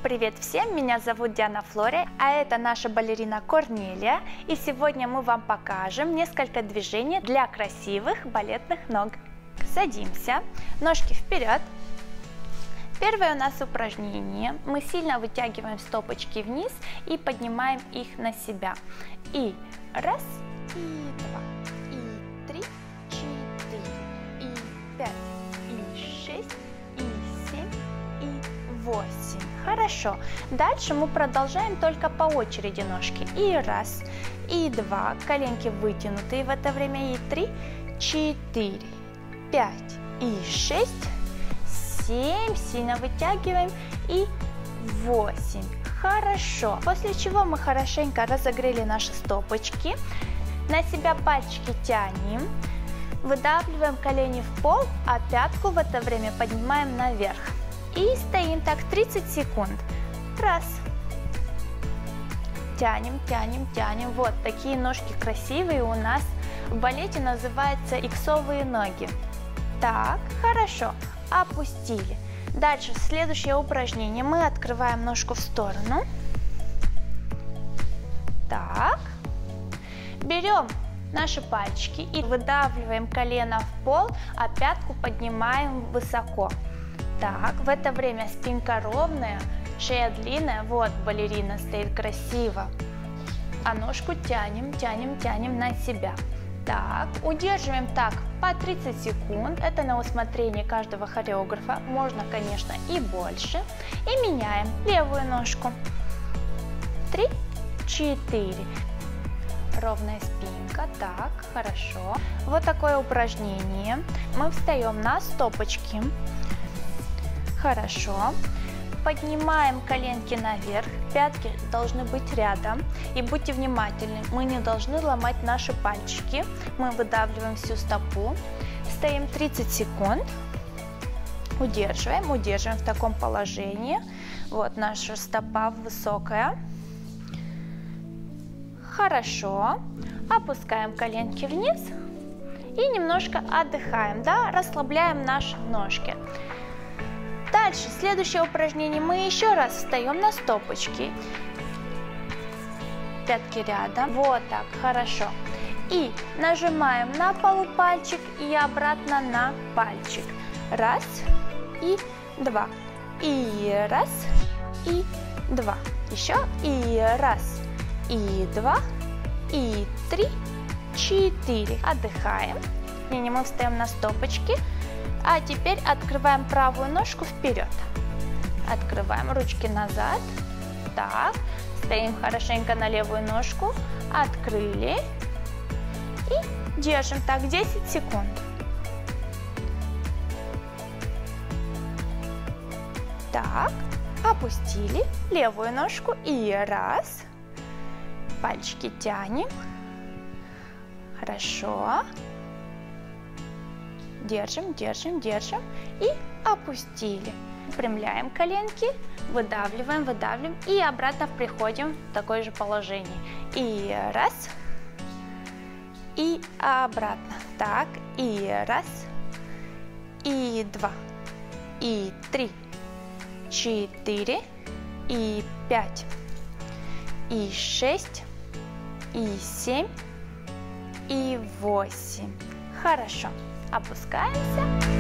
Привет всем, меня зовут Диана Флори, а это наша балерина Корнелия, и сегодня мы вам покажем несколько движений для красивых балетных ног. Садимся, ножки вперед. Первое у нас упражнение. Мы сильно вытягиваем стопочки вниз и поднимаем их на себя. И раз, и два, и три, четыре, и пять, и шесть, и семь, и 8. Хорошо. Дальше мы продолжаем только по очереди ножки. И раз, и два, коленки вытянутые в это время. И 3, 4, 5, и 6, 7. Сильно вытягиваем. И 8. Хорошо. После чего мы хорошенько разогрели наши стопочки. На себя пальчики тянем. Выдавливаем колени в пол, а пятку в это время поднимаем наверх. И стоим так 30 секунд. Раз. Тянем, тянем, тянем. Вот такие ножки красивые у нас в балете называются иксовые ноги. Так, хорошо. Опустили. Дальше, следующее упражнение. Мы открываем ножку в сторону. Так. Берем наши пальчики и выдавливаем колено в пол, а пятку поднимаем высоко. Так, в это время спинка ровная, шея длинная, вот балерина стоит красиво. А ножку тянем, тянем, тянем на себя. Так, удерживаем так по 30 секунд, это на усмотрение каждого хореографа, можно, конечно, и больше. И меняем левую ножку. 3, 4. Ровная спинка, так, хорошо. Вот такое упражнение. Мы встаем на стопочки. Хорошо. Поднимаем коленки наверх, пятки должны быть рядом. И будьте внимательны, мы не должны ломать наши пальчики. Мы выдавливаем всю стопу. Стоим 30 секунд. Удерживаем, удерживаем в таком положении. Вот наша стопа высокая. Хорошо. Опускаем коленки вниз. И немножко отдыхаем, да, расслабляем наши ножки. Дальше, следующее упражнение, мы еще раз встаем на стопочки, пятки рядом, вот так, хорошо. И нажимаем на полупальчик и обратно на пальчик. Раз, и два, и раз, и два. Еще, и раз, и два, и 3, 4. Отдыхаем. Мы встаем на стопочки. А теперь открываем правую ножку вперед. Открываем ручки назад. Так, стоим хорошенько на левую ножку. Открыли. И держим так 10 секунд. Так, опустили левую ножку. И раз. Пальчики тянем. Хорошо. Держим, держим, держим и опустили. Выпрямляем коленки, выдавливаем, выдавливаем и обратно приходим в такое же положение. И раз, и обратно. Так, и раз, и два, и 3, 4, и 5, и 6, и 7, и 8. Хорошо. Опускаемся.